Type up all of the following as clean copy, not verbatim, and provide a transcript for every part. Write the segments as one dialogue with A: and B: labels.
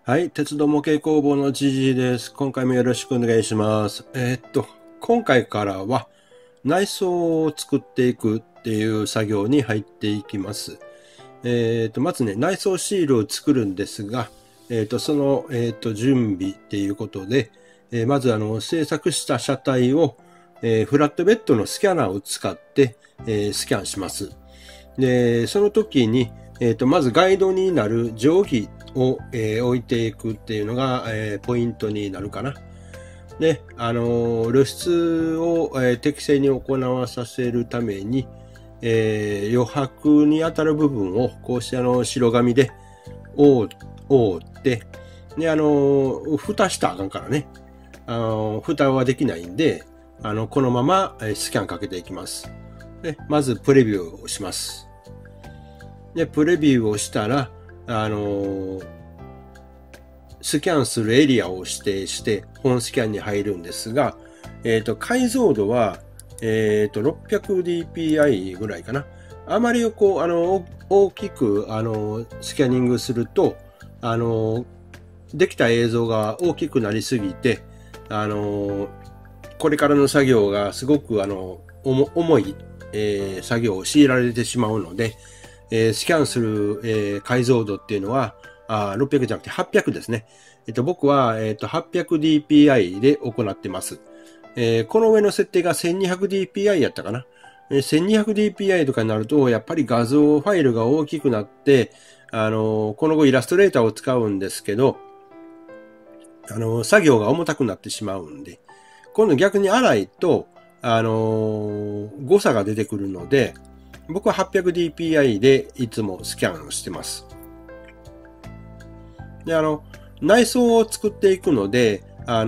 A: はい、鉄道模型工房のじじいです。今回もよろしくお願いします。今回からは内装を作っていくっていう作業に入っていきます。まずね、内装シールを作るんですが、その、準備っていうことで、まず製作した車体を、フラットベッドのスキャナーを使って、スキャンします。で、その時に、まずガイドになる定規を、置いていくっていうのが、ポイントになるかな。で、露出を、適正に行わさせるために、余白に当たる部分をこうして白紙で覆って、で、蓋したらあかんからね。蓋はできないんで、このままスキャンかけていきます。で、まずプレビューをします。で、プレビューをしたら、スキャンするエリアを指定して本スキャンに入るんですが、解像度は、600dpi ぐらいかな。あまりこう、大きく、スキャニングすると、できた映像が大きくなりすぎて、これからの作業がすごく、重い、作業を強いられてしまうので、スキャンする、解像度っていうのは、600じゃなくて800ですね。僕は、800dpi で行ってます。この上の設定が 1200dpi やったかな。1200dpi とかになると、やっぱり画像ファイルが大きくなって、この後イラストレーターを使うんですけど、作業が重たくなってしまうんで、今度逆に粗いと、誤差が出てくるので、僕は 800dpi でいつもスキャンをしてます。で、内装を作っていくので、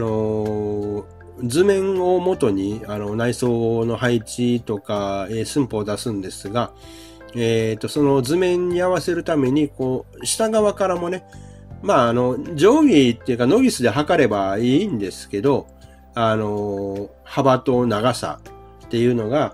A: 図面を元に、内装の配置とか、寸法を出すんですが、その図面に合わせるために、こう、下側からもね、まあ、定規っていうか、ノギスで測ればいいんですけど、幅と長さっていうのが、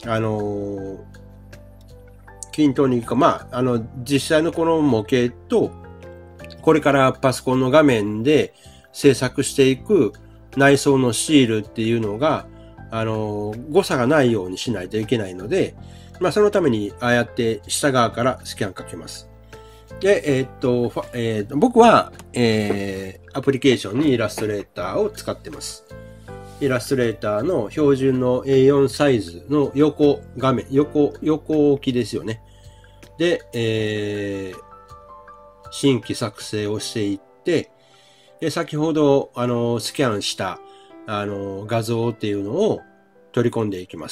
A: 均等にいくか、まあ、実際のこの模型と、これからパソコンの画面で制作していく内装のシールっていうのが、誤差がないようにしないといけないので、まあ、そのために、ああやって下側からスキャンかけます。で、僕は、アプリケーションにイラストレーターを使ってます。イラストレーターの標準の A4 サイズの横画面、横置きですよね。で、新規作成をしていって、で、先ほど、スキャンした、画像っていうのを取り込んでいきます。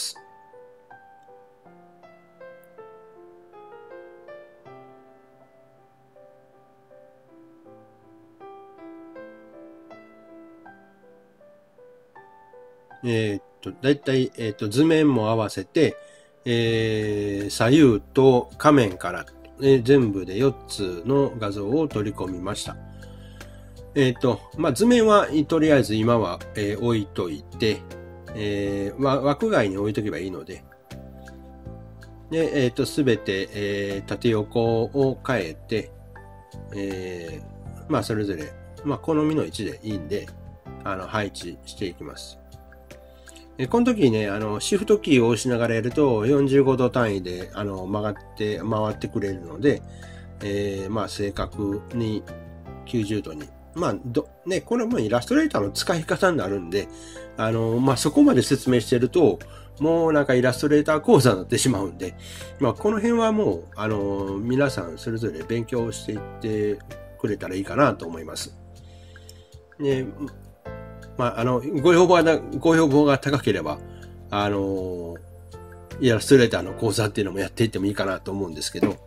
A: だいたい、図面も合わせて、左右と画面から、全部で4つの画像を取り込みました。まあ、図面はとりあえず今は、置いといて、枠外に置いとけばいいので、で、すべて、縦横を変えて、まあ、それぞれ、まあ、好みの位置でいいんで、配置していきます。この時にね、シフトキーを押しながらやると45度単位で、回ってくれるので、まあ、正確に90度に。まあ、ね、これもイラストレーターの使い方になるんで、まあ、そこまで説明してると、もうなんかイラストレーター講座になってしまうんで、まあ、この辺はもう、皆さんそれぞれ勉強していってくれたらいいかなと思います。ね、まあ、ご要望が高ければ、イラストレーターの講座っていうのもやっていってもいいかなと思うんですけど。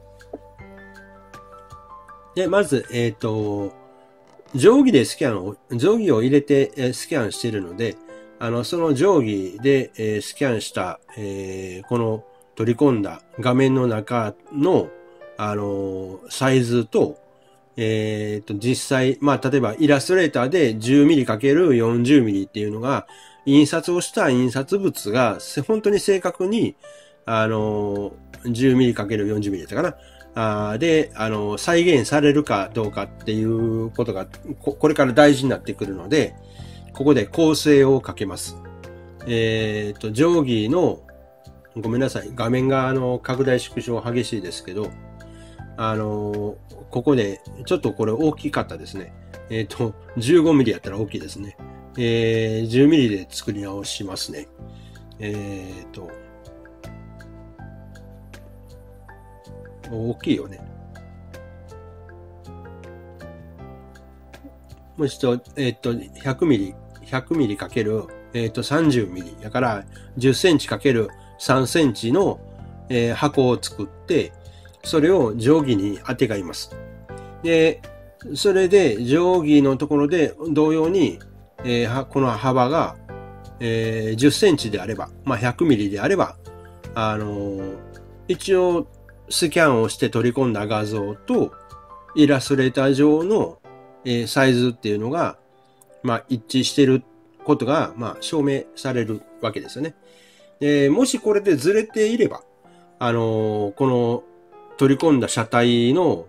A: で、まず、定規で定規を入れてスキャンしているので、その定規でスキャンした、この取り込んだ画面の中の、サイズと、実際、まあ、例えばイラストレーターで 10mm×40mm っていうのが、印刷をした印刷物が、本当に正確に、10mm×40mm だったかな。 で、再現されるかどうかっていうことが、これから大事になってくるので、ここで構成をかけます。定規の、ごめんなさい。画面が拡大縮小激しいですけど、ここで、ちょっとこれ大きかったですね。15ミリやったら大きいですね。10ミリで作り直しますね。大きいよね。もう一度、100ミリ、100ミリかける、30ミリ。だから、10センチかける3センチの、箱を作って、それを定規に当てがいます。で、それで定規のところで同様に、この幅が、10センチであれば、まあ、100ミリであれば、一応スキャンをして取り込んだ画像とイラストレーター上の、サイズっていうのが、まあ、一致していることが、まあ、証明されるわけですよね。もしこれでずれていれば、この取り込んだ車体の、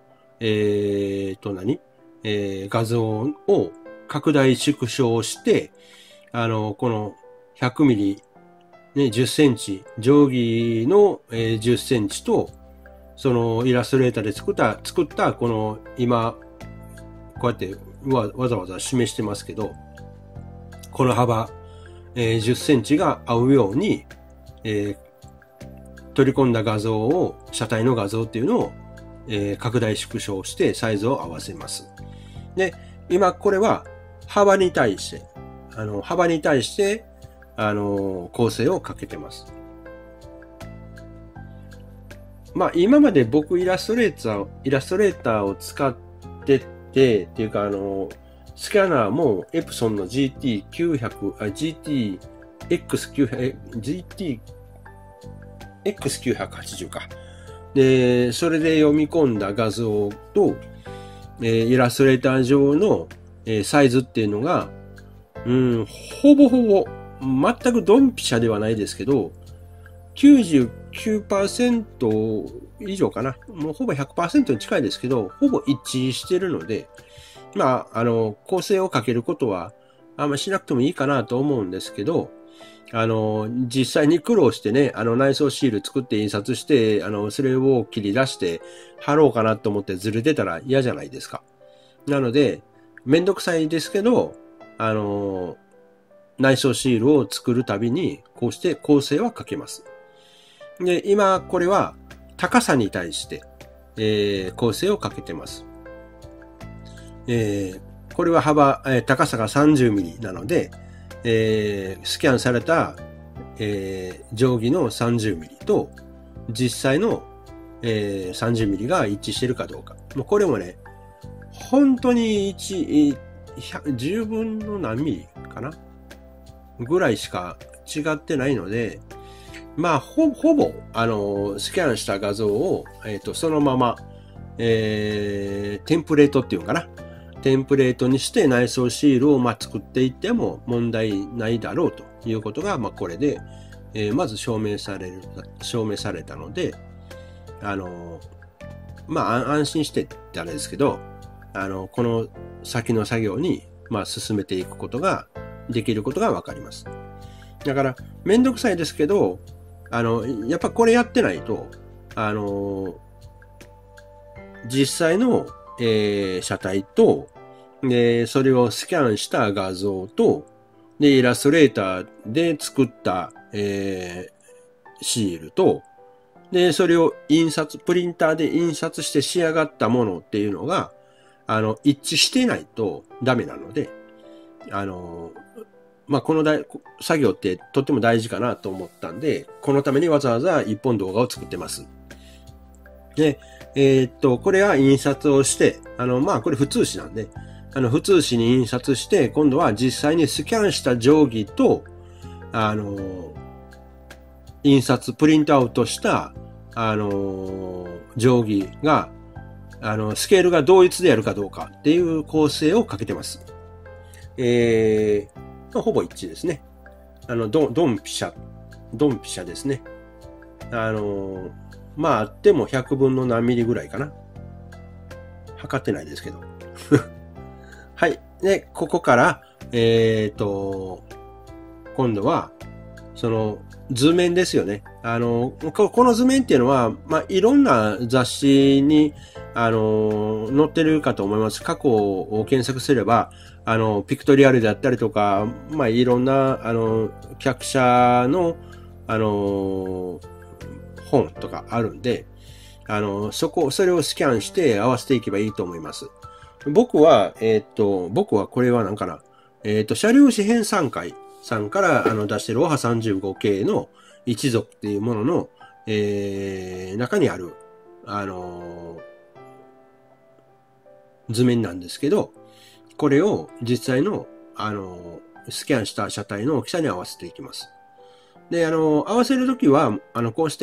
A: 画像を拡大縮小して、この100ミリ、ね、10センチ、定規の、10センチと、そのイラストレーターで作ったこの今、こうやってわざわざ示してますけど、この幅、10センチが合うように、取り込んだ画像を、車体の画像っていうのを、拡大縮小してサイズを合わせます。で、今これは幅に対して、構成をかけてます。まあ今まで僕イラストレーターを使ってて、っていうかスキャナーもエプソンの GTX980 か。で、それで読み込んだ画像と、イラストレーター上の、サイズっていうのが、ほぼほぼ、全くドンピシャではないですけど、99% 以上かな。もうほぼ 100% に近いですけど、ほぼ一致しているので、まあ、構成をかけることは、あんましなくてもいいかなと思うんですけど、実際に苦労してね、内装シール作って印刷して、それを切り出して貼ろうかなと思ってずれてたら嫌じゃないですか。なので、めんどくさいですけど、内装シールを作るたびに、こうして構成はかけます。で、今、これは高さに対して、構成をかけてます。これは高さが30ミリなので、スキャンされた、定規の30ミリと実際の、30ミリが一致しているかどうか。もうこれもね、本当に10分の何ミリかなぐらいしか違ってないので、まあ、ほぼ、スキャンした画像を、そのまま、テンプレートっていうのかな。テンプレートにして内装シールを作っていっても問題ないだろうということが、これで、まず証明されたので、安心してってあれですけど、この先の作業に、進めていくことが、できることがわかります。だから、めんどくさいですけど、やっぱこれやってないと、実際の、車体と、それをスキャンした画像と、イラストレーターで作った、シールと、それをプリンターで印刷して仕上がったものっていうのが、一致してないとダメなので、この作業ってとっても大事かなと思ったんで、このためにわざわざ一本動画を作ってます。で、これは印刷をして、これ普通紙なんで、普通紙に印刷して、今度は実際にスキャンした定規と、プリントアウトした、定規が、スケールが同一であるかどうかっていう構成をかけてます。ほぼ一致ですね。ドンピシャですね。 まああっても100分の何ミリぐらいかな。測ってないですけど。はい。で、ここから、今度は、その図面ですよね。この図面っていうのは、まあ、いろんな雑誌に、載ってるかと思います。過去を検索すれば、ピクトリアルであったりとか、まあ、いろんな、客車の、本とかあるんで、それをスキャンして合わせていけばいいと思います。僕はこれは何かな。車両紙編纂会さんから出してるオハ35系の一族っていうものの、中にある、図面なんですけど、これを実際の、スキャンした車体の大きさに合わせていきます。で、合わせるときは、こうして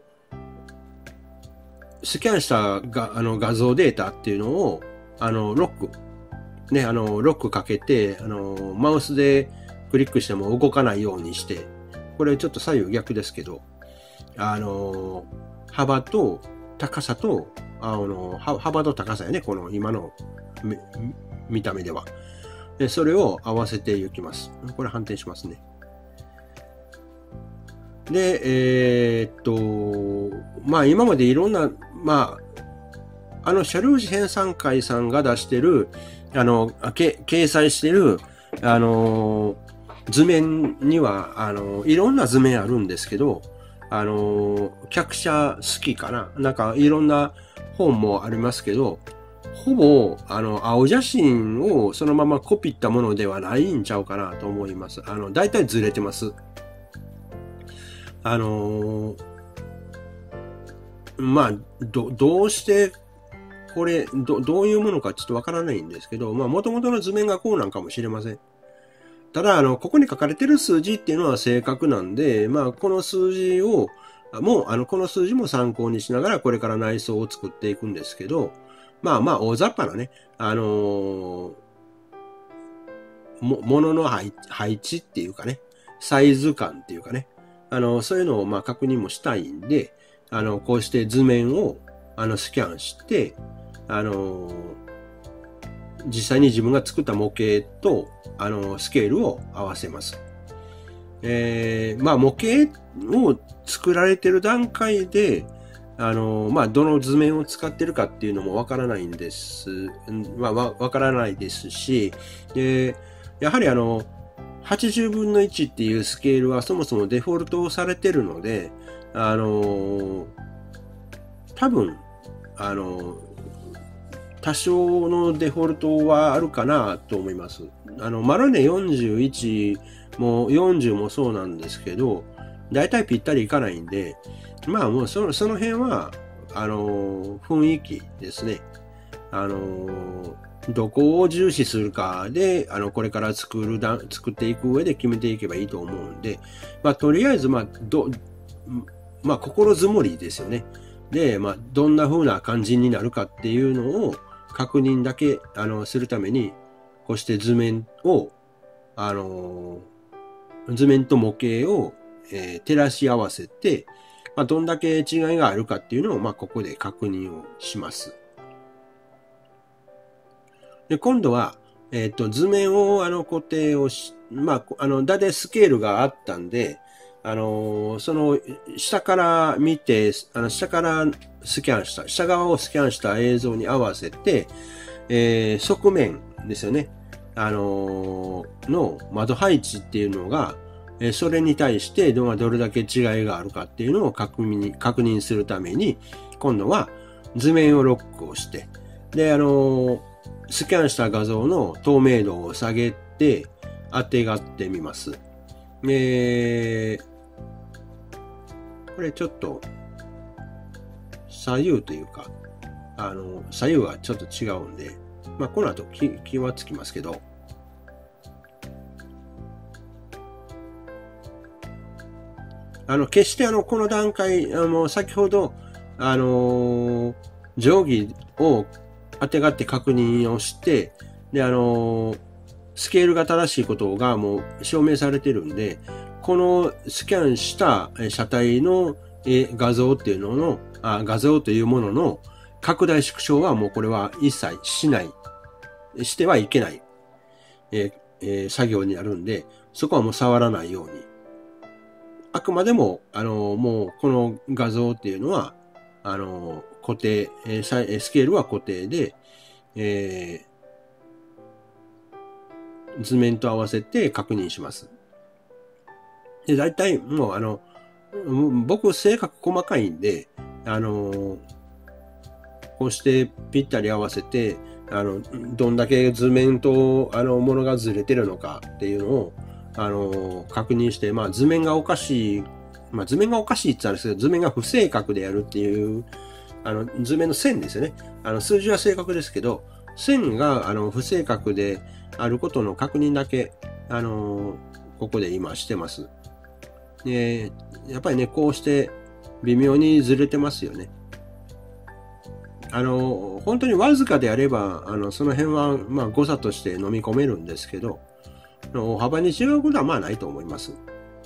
A: スキャンした画像データっていうのを、ロック、ね、ロックかけて、マウスでクリックしても動かないようにして、これちょっと左右逆ですけど、幅と高さと、幅と高さやね、この今の見た目では。で、それを合わせていきます。これ反転しますね。で、まあ今までいろんな、まあ、車両紙編纂会さんが出してる、掲載してる、図面には、いろんな図面あるんですけど、客車好きかな。なんかいろんな本もありますけど、ほぼ、青写真をそのままコピったものではないんちゃうかなと思います。だいたいずれてます。まあ、どうして、これ、どういうものかちょっとわからないんですけど、まあ、元々の図面がこうなんかもしれません。ただ、ここに書かれてる数字っていうのは正確なんで、まあ、この数字を、この数字も参考にしながらこれから内装を作っていくんですけど、まあまあ、大雑把なね、物の配置っていうかね、サイズ感っていうかね、そういうのをまあ確認もしたいんで、こうして図面を、スキャンして、実際に自分が作った模型と、スケールを合わせます。まあ、模型を作られてる段階で、まあ、どの図面を使ってるかっていうのもわからないんです。まあ、わからないですし、やはり80分の1っていうスケールはそもそもデフォルトされてるので、多分、多少のデフォルトはあるかなと思います。マロネ41も40もそうなんですけど、だいたいぴったりいかないんで、まあもうその辺は、雰囲気ですね。どこを重視するかで、これから作っていく上で決めていけばいいと思うんで、まあとりあえず、まあ心づもりですよね。で、まあどんな風な感じになるかっていうのを確認だけ、するために、こうして図面を、図面と模型を、照らし合わせて、まあ、どんだけ違いがあるかっていうのを、まあ、ここで確認をします。で、今度は、図面を、固定をまあ、だいたいスケールがあったんで、その、下から見て、下からスキャンした、下側をスキャンした映像に合わせて、側面ですよね。の窓配置っていうのが、それに対してどれだけ違いがあるかっていうのを確認するために、今度は図面をロックをして、で、スキャンした画像の透明度を下げて、当てがってみます。これちょっと、左右というか、左右はちょっと違うんで、まあ、この後気はつきますけど、決してこの段階、先ほど、定規を当てがって確認をして、で、スケールが正しいことがもう証明されてるんで、このスキャンした車体の画像っていうのの、画像というものの拡大縮小はもうこれは一切してはいけない、作業になるんで、そこはもう触らないように。あくまでも、もうこの画像っていうのは、固定、スケールは固定で、図面と合わせて確認します。で、大体もう僕性格細かいんで、こうしてぴったり合わせて、どんだけ図面と、ものがずれてるのかっていうのを、確認して、図面がおかしい、図面がおかしいって言ったんですけど、図面が不正確でやるっていう、図面の線ですよね。数字は正確ですけど、線が、不正確であることの確認だけ、ここで今してます。で、やっぱりね、こうして微妙にずれてますよね。本当にわずかであれば、その辺は、誤差として飲み込めるんですけど、大幅に違うことはないと思います。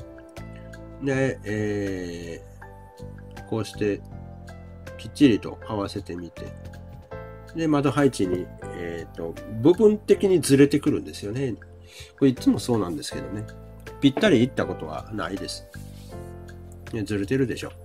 A: で、こうして、きっちりと合わせてみて、で、窓配置に、部分的にずれてくるんですよね。これいつもそうなんですけどね。ぴったりいったことはないです。ずれてるでしょ。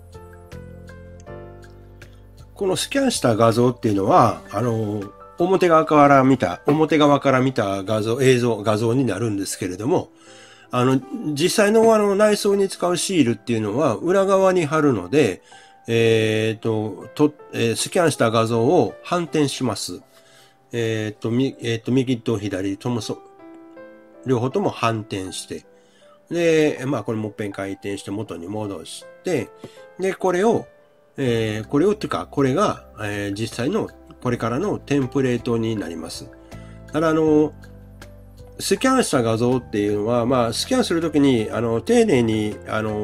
A: このスキャンした画像っていうのは、表側から見た画像になるんですけれども、実際の内装に使うシールっていうのは裏側に貼るので、スキャンした画像を反転します。右と左とも両方とも反転して、で、これもっぺん回転して元に戻して、で、これが、実際のこれからのテンプレートになります。ただスキャンした画像っていうのは、スキャンするときに、丁寧に、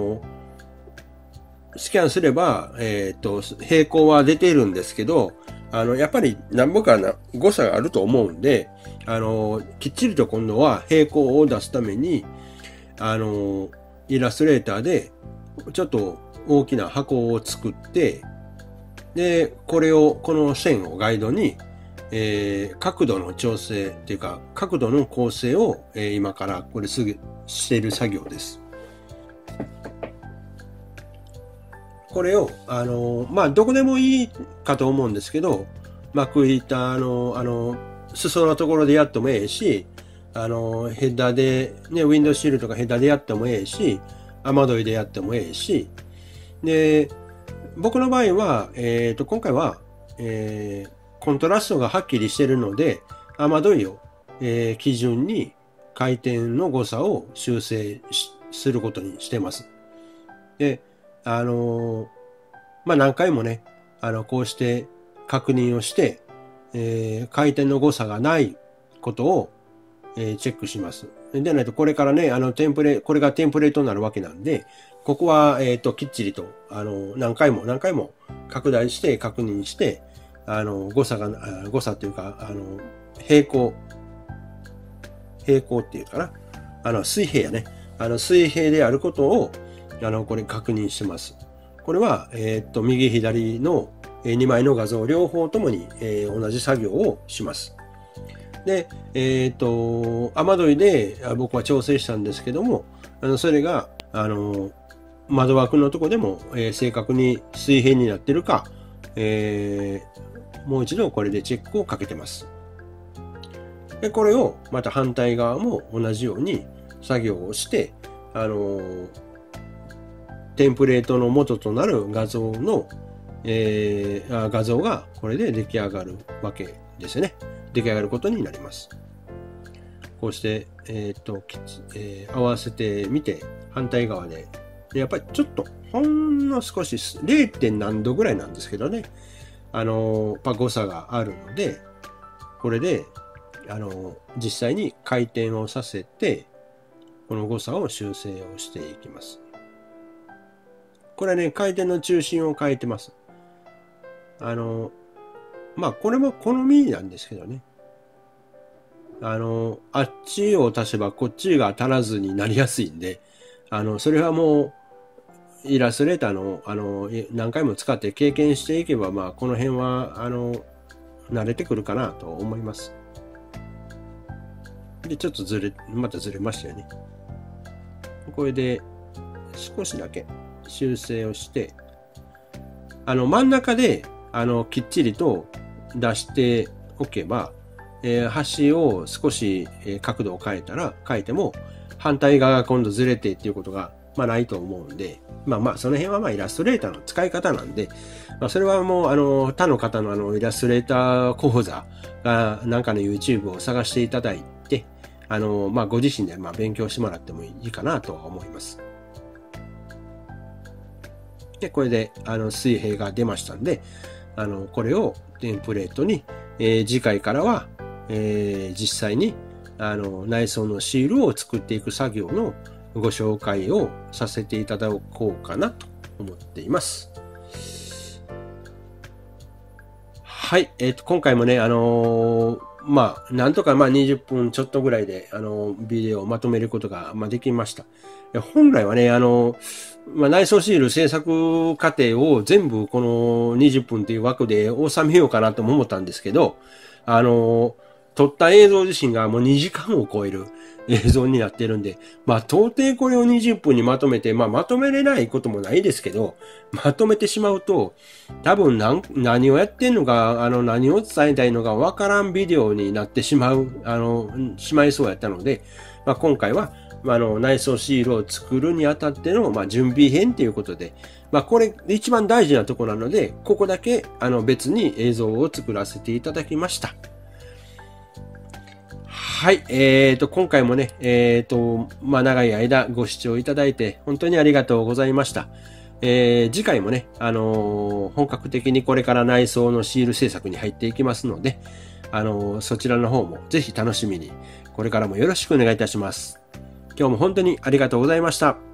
A: スキャンすれば、平行は出ているんですけど、やっぱり何ぼか誤差があると思うんで、きっちりと今度は平行を出すために、イラストレーターで、ちょっと大きな箱を作って、で、この線をガイドに、角度の調整っていうか、角度の構成を、今からこれすぐしている作業です。これを、どこでもいいかと思うんですけど、幕板裾のところでやってもええし、ヘッダーで、ね、ウィンドウシールとかヘッダーでやってもええし、雨どいでやってもええし、で、僕の場合は、今回は、コントラストがはっきりしているので、雨どいを、基準に回転の誤差を修正することにしてます。で、何回もね、こうして確認をして、回転の誤差がないことを、チェックします。でないと、これからね、これがテンプレートになるわけなんで、ここは、きっちりと、何回も拡大して確認して、誤差というか、平行っていうかな、水平やね。水平であることを、これ確認してます。これは、右左の2枚の画像両方ともに、同じ作業をします。で、雨どいで僕は調整したんですけども、それが、窓枠のとこでも、正確に水平になってるか、もう一度これでチェックをかけてます。で、これをまた反対側も同じように作業をして、テンプレートの元となる画像の、画像がこれで出来上がるわけですね。出来上がることになります。こうして、合わせてみて、反対側で。やっぱりちょっと、ほんの少し、0. 何度ぐらいなんですけどね。誤差があるので、これで、実際に回転をさせて、この誤差を修正をしていきます。これはね、回転の中心を変えてます。これも好みなんですけどね。あっちを足せばこっちが足らずになりやすいんで、それはもイラストレーターの、何回も使って経験していけば、この辺は、慣れてくるかなと思います。で、ちょっとまたずれましたよね。これで、少しだけ修正をして、真ん中で、きっちりと出しておけば、端を少し角度を変えても、反対側が今度ずれてっていうことが、ないと思うんで、その辺はイラストレーターの使い方なんで、それはもう、他の方のイラストレーター講座が、なんかの YouTube を探していただいて、ご自身で勉強してもらってもいいかなとは思います。で、これで、水平が出ましたんで、これをテンプレートに、次回からは、実際に、内装のシールを作っていく作業のご紹介をさせていただこうかなと思っています。はい。今回もね、なんとか20分ちょっとぐらいで、ビデオをまとめることが、できました。本来はね、内装シール制作過程を全部この20分という枠で収めようかなとも思ったんですけど、撮った映像自身がもう2時間を超える映像になってるんで、到底これを20分にまとめて、まとめれないこともないですけど、まとめてしまうと、多分何をやってんのか、何を伝えたいのかわからんビデオになってしまいそうやったので、今回は、内装シールを作るにあたっての、準備編ということで、これ一番大事なところなので、ここだけ、別に映像を作らせていただきました。はい。今回もね、長い間ご視聴いただいて、本当にありがとうございました。次回もね、本格的にこれから内装のシール制作に入っていきますので、そちらの方もぜひ楽しみに、これからもよろしくお願いいたします。今日も本当にありがとうございました。